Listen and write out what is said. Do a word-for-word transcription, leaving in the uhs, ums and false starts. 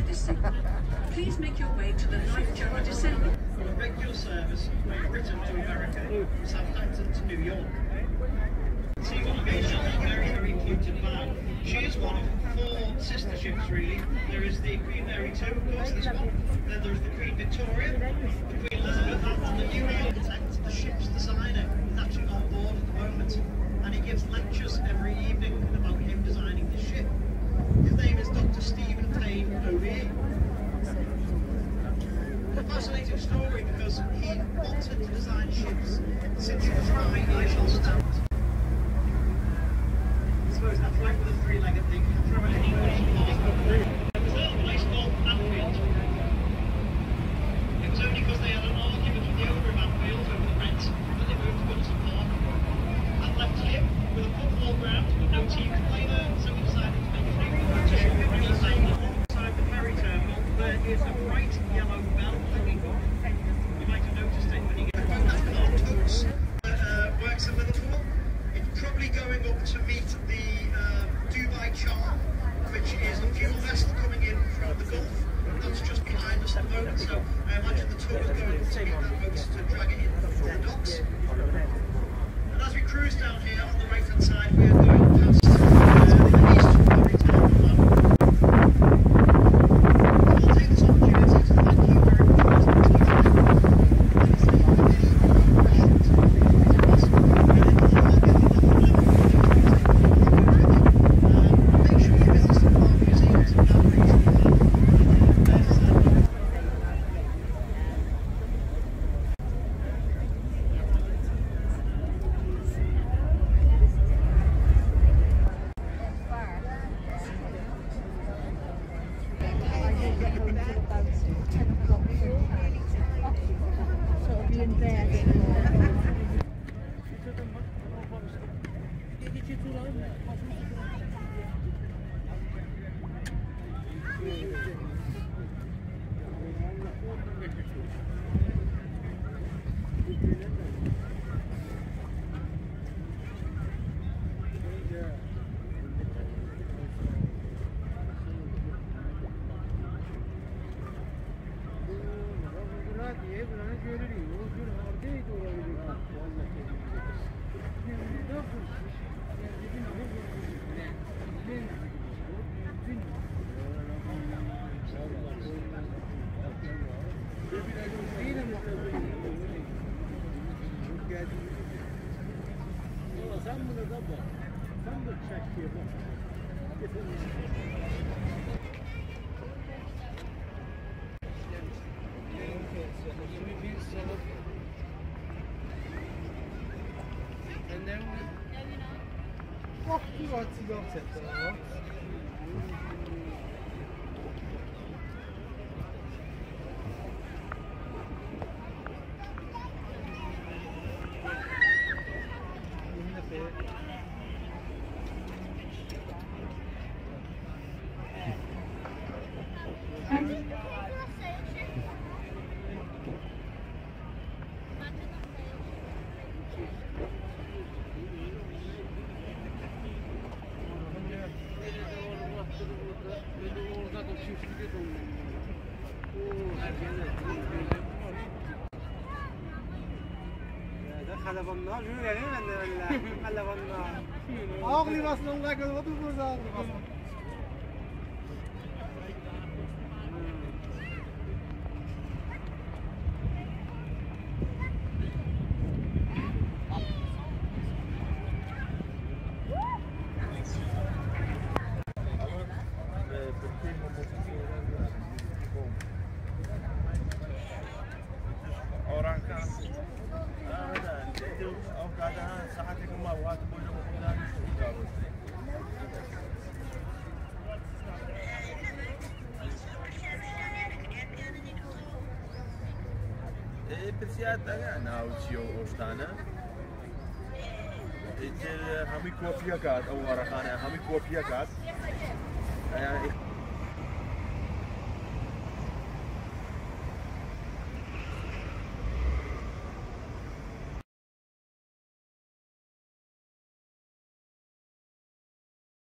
this signal. Please make your way to the life jacket descending. A regular service from Britain to America, Southampton to New York. See what I mean? She's a very, very pointed bag. She is one of four sister ships, really. There is the Queen Mary two, of course, this one. Then there's the Queen Victoria, the Queen Elizabeth, and the new architect, the ship's designer, is actually on board at the moment. And he gives lectures every evening about him designing the ship. His name is Doctor Stephen Payne O'Neill. A fascinating story because he wanted to design ships since he was five years old. I suppose that's like with a three-legged thing. You can throw it anywhere. It was at a place called Anfield. It was only because they had an argument with the owner of Anfield over the rent that they moved to Goodison Park. That left him with a football ground with no team to play there, so he decided to make a new competition. Alongside the ferry terminal, there is a bright yellow bell hanging on. You might have noticed it when you get back. That's Car Totes, uh, works in Liverpool. It's probably going up to meet the uh, Dubai Charm, which is a fuel vessel coming in from the Gulf. That's just behind us at the moment, so I imagine the tug is going to meet that boat to drag it in from the docks. And as we cruise down here on the right hand side, we are going past uh, the eastern ferry terminal. I'll take this opportunity to thank you very much for listening to the make sure you visit some of our museums and galleries. خلبانlar yürüyelim ben de öyle. Khalabanlar. Ağlaymasın onlar kadar otur burada ağlaymasın. أنا همي كوفيا كات أو ورقانة همي كوفيا كات يعني